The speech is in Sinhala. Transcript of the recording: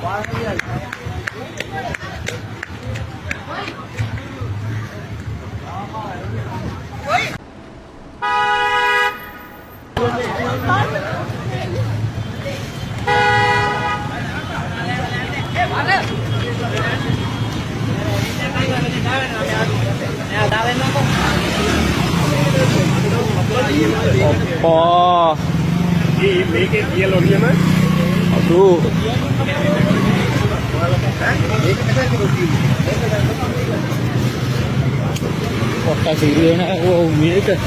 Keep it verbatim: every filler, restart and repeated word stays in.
Oh, He make it yellow here, man. aduh. Oh, kasih dia nak, wow, ni ke?